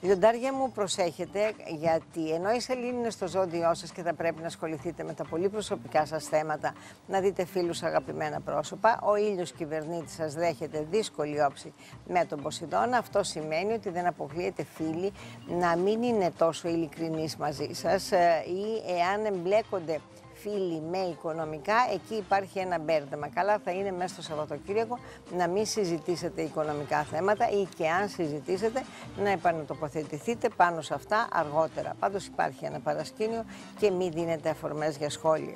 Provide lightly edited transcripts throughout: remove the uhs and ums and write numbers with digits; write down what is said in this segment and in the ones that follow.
Λιοντάρια μου, προσέχετε, γιατί ενώ η σελήνη είναι στο ζώδιό σας και θα πρέπει να ασχοληθείτε με τα πολύ προσωπικά σας θέματα, να δείτε φίλους, αγαπημένα πρόσωπα, ο ήλιος κυβερνήτης σας δέχεται δύσκολη όψη με τον Ποσειδώνα. Αυτό σημαίνει ότι δεν αποκλείεται φίλοι να μην είναι τόσο ειλικρινείς μαζί σας ή εάν εμπλέκονται φίλοι με οικονομικά, εκεί υπάρχει ένα μπέρδεμα. Καλά θα είναι μέσα στο Σαββατοκύριακο να μην συζητήσετε οικονομικά θέματα ή και αν συζητήσετε να επανατοποθετηθείτε πάνω σε αυτά αργότερα. Πάντως υπάρχει ένα παρασκήνιο και μην δίνετε αφορμές για σχόλια.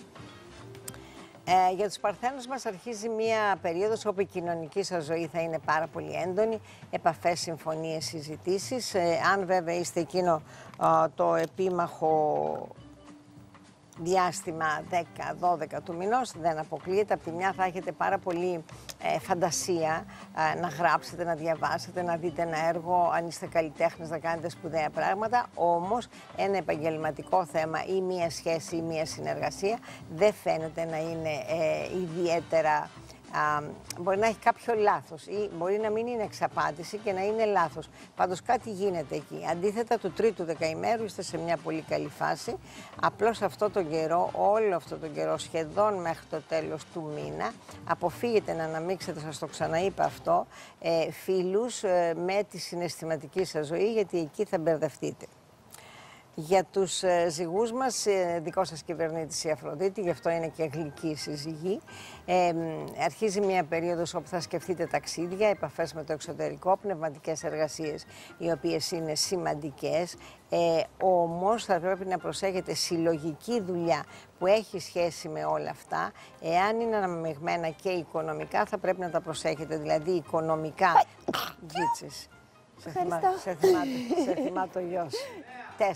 Για τους Παρθένους μας αρχίζει μια περίοδος όπου η κοινωνική σας ζωή θα είναι πάρα πολύ έντονη, επαφές, συμφωνίες, συζητήσεις. Αν βέβαια είστε εκείνο το επίμαχο διάστημα 10-12 του μηνός, δεν αποκλείεται. Από τη μια θα έχετε πάρα πολύ φαντασία να γράψετε, να διαβάσετε, να δείτε ένα έργο, αν είστε καλλιτέχνες να κάνετε σπουδαία πράγματα, όμως ένα επαγγελματικό θέμα ή μία σχέση ή μία συνεργασία δεν φαίνεται να είναι ιδιαίτερα... μπορεί να έχει κάποιο λάθος ή μπορεί να μην είναι εξαπάτηση και να είναι λάθος. Πάντως κάτι γίνεται εκεί. Αντίθετα του τρίτου δεκαημέρου είστε σε μια πολύ καλή φάση. Απλώς αυτό τον καιρό, όλο αυτό τον καιρό, σχεδόν μέχρι το τέλος του μήνα, αποφύγετε να αναμίξετε, σας το ξαναείπα αυτό, φίλους με τη συναισθηματική σας ζωή, γιατί εκεί θα μπερδευτείτε. Για τους ζυγούς μας, δικό σας κυβερνήτης η Αφροδίτη, γι' αυτό είναι και γλυκή η συζυγή. Αρχίζει μια περίοδος όπου θα σκεφτείτε ταξίδια, επαφές με το εξωτερικό, πνευματικές εργασίες, οι οποίες είναι σημαντικές. Όμως θα πρέπει να προσέχετε συλλογική δουλειά που έχει σχέση με όλα αυτά. Εάν είναι αναμειγμένα και οικονομικά, θα πρέπει να τα προσέχετε, δηλαδή οικονομικά. Γίτσες. Σε θυμάται ο γιος. 4.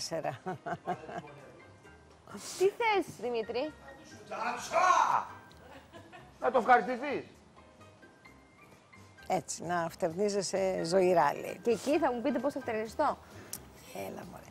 Τι θες, Δημήτρη? Να το ευχαριστηθείς. Έτσι, να φτευνίζεσαι ζωηρά, λέει. Και εκεί θα μου πείτε πώς θα φτερνιστώ. Έλα, μωρέ.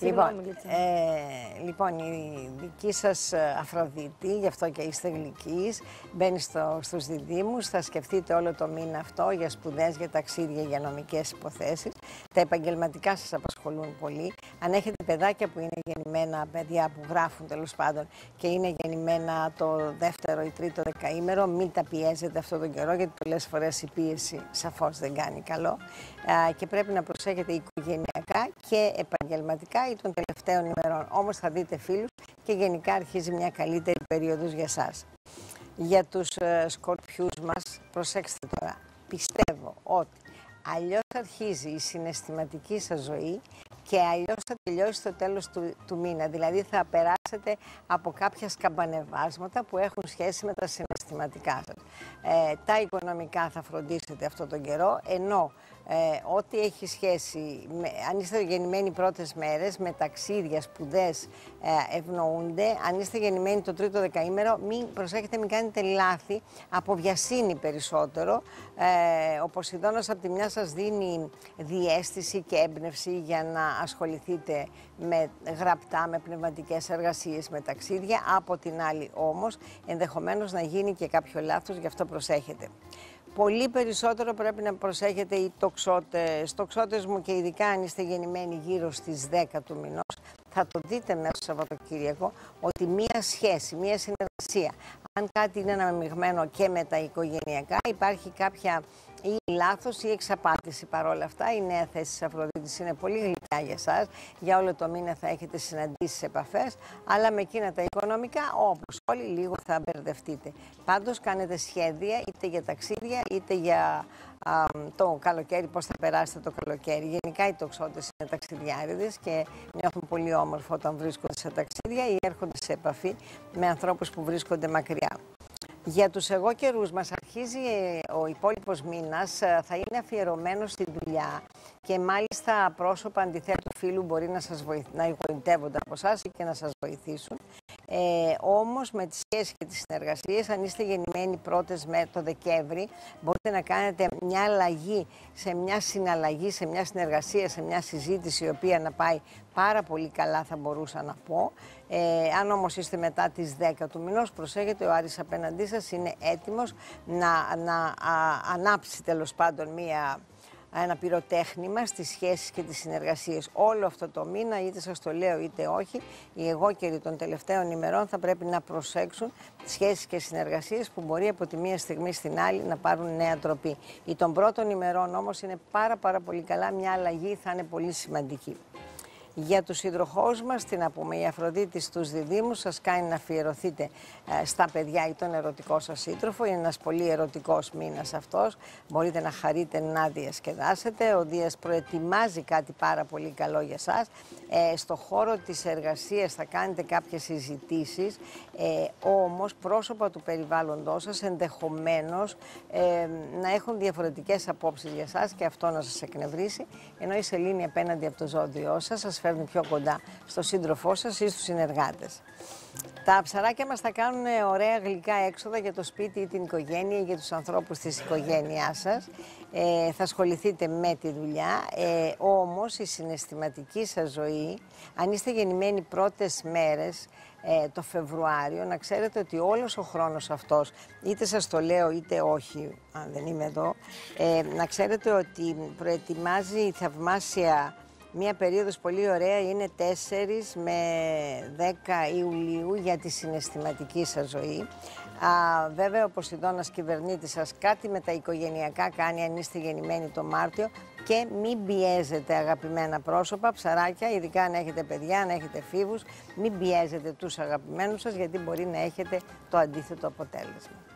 Λοιπόν, η δική σας Αφροδίτη, γι' αυτό και είστε γλυκείς, μπαίνει στους διδύμους, θα σκεφτείτε όλο το μήνα αυτό για σπουδές, για ταξίδια, για νομικές υποθέσεις. Τα επαγγελματικά σας απασχολούν πολύ. Αν έχετε παιδάκια που είναι γεννημένα, παιδιά που γράφουν τέλος πάντων και είναι γεννημένα το δεύτερο ή τρίτο δεκαήμερο, μην τα πιέζετε αυτόν τον καιρό, γιατί πολλές φορές η πίεση σαφώς δεν κάνει καλό. Και πρέπει να προσέχετε οικογενειακά και επαγγελματικά ή των τελευταίων ημερών. Όμως θα δείτε φίλους και γενικά αρχίζει μια καλύτερη περίοδος για σας. Για τους σκορπιούς μας, προσέξτε τώρα, πιστεύω ότι αλλιώς αρχίζει η συναισθηματική σας ζωή και αλλιώς θα τελειώσει στο τέλος του μήνα. Δηλαδή θα περάσετε από κάποια σκαμπανεβάσματα που έχουν σχέση με τα συναισθηματικά σας. Τα οικονομικά θα φροντίσετε αυτόν τον καιρό, ενώ ό,τι έχει σχέση, αν είστε γεννημένοι πρώτες μέρες, με ταξίδια, σπουδές ευνοούνται. Αν είστε γεννημένοι το τρίτο δεκαήμερο, προσέχετε μην κάνετε λάθη, από βιασύνη περισσότερο. Ο Ποσειδώνας από τη μια σας δίνει διαίσθηση και έμπνευση για να ασχοληθείτε με γραπτά, με πνευματικές εργασίες, με ταξίδια. Από την άλλη όμως, ενδεχομένως να γίνει και κάποιο λάθος, γι' αυτό προσέχετε. Πολύ περισσότερο πρέπει να προσέχετε οι τοξότες. Τοξότες μου, και ειδικά αν είστε γεννημένοι γύρω στις 10 του μηνός, θα το δείτε μέσα στο Σαββατοκύριακο ότι μία σχέση, μία συνεργασία, αν κάτι είναι αναμειγμένο και με τα οικογενειακά, υπάρχει κάποια ή λάθος ή εξαπάτηση. Παρόλα αυτά, η νέα θέση της Αφροδίτης είναι πολύ γλυκιά για εσάς. Για όλο το μήνα θα έχετε συναντήσεις, επαφές, αλλά με εκείνα τα οικονομικά, όπως όλοι, λίγο θα μπερδευτείτε. Πάντως, κάνετε σχέδια είτε για ταξίδια είτε για το καλοκαίρι, πώς θα περάσετε το καλοκαίρι. Γενικά οι τοξότες είναι ταξιδιάριδες και νιώθουν πολύ όμορφο όταν βρίσκονται σε ταξίδια ή έρχονται σε επαφή με ανθρώπους που βρίσκονται μακριά. Για τους εγώ καιρούς μας αρχίζει ο υπόλοιπος μήνας, θα είναι αφιερωμένος στη δουλειά και μάλιστα πρόσωπα αντιθέτου φίλου μπορεί να εγωιτεύονται από εσάς και να σας βοηθήσουν. Όμως με τις σχέσεις και τις συνεργασίες, αν είστε γεννημένοι πρώτες με το Δεκέμβρη, μπορείτε να κάνετε μια αλλαγή σε μια συναλλαγή, σε μια συνεργασία, σε μια συζήτηση η οποία να πάει πάρα πολύ καλά, θα μπορούσα να πω. Αν όμως είστε μετά τις 10 του μηνός, προσέχετε, ο Άρης απέναντί σας είναι έτοιμος να ανάψει τέλος πάντων μία ένα πυροτέχνημα στις σχέσεις και τις συνεργασίες. Όλο αυτό το μήνα, είτε σας το λέω είτε όχι, οι εγώκεροι των τελευταίων ημερών θα πρέπει να προσέξουν σχέσεις και συνεργασίες που μπορεί από τη μία στιγμή στην άλλη να πάρουν νέα τροπή. Οι των πρώτων ημερών όμως είναι πάρα πολύ καλά, μια αλλαγή θα είναι πολύ σημαντική. Για τους σύντροχούς μας, τι να πούμε, η Αφροδίτη στους διδύμους σας κάνει να αφιερωθείτε στα παιδιά ή τον ερωτικό σας σύντροφο. Είναι ένας πολύ ερωτικός μήνας αυτός. Μπορείτε να χαρείτε, να διασκεδάσετε. Ο Δίας προετοιμάζει κάτι πάρα πολύ καλό για σας. Στο χώρο της εργασίας θα κάνετε κάποιες συζητήσεις, όμως πρόσωπα του περιβάλλοντός σας ενδεχομένως να έχουν διαφορετικές απόψεις για σας και αυτό να σας εκνευρίσει, ενώ η σελήνη απέναντι από το ζώδιό σας φέρνει πιο κοντά στο σύντροφό σας ή στους συνεργάτες. Τα ψαράκια μας θα κάνουν ωραία γλυκά έξοδα για το σπίτι ή την οικογένεια ή για τους ανθρώπους της οικογένειάς σας. Θα ασχοληθείτε με τη δουλειά, όμως η συναισθηματική σας ζωή, αν είστε γεννημένοι πρώτες μέρες το Φεβρουάριο, να ξέρετε ότι όλος ο χρόνος αυτός, είτε σας το λέω είτε όχι, αν δεν είμαι εδώ, να ξέρετε ότι προετοιμάζει θαυμάσια μία περίοδος πολύ ωραία, είναι 4 με 10 Ιουλίου για τη συναισθηματική σας ζωή. Βέβαια ο Ποσειδώνας κυβερνήτης σας κάτι με τα οικογενειακά κάνει αν είστε γεννημένοι το Μάρτιο και μην πιέζετε αγαπημένα πρόσωπα, ψαράκια, ειδικά αν έχετε παιδιά, αν έχετε εφήβους, μην πιέζετε τους αγαπημένους σας γιατί μπορεί να έχετε το αντίθετο αποτέλεσμα.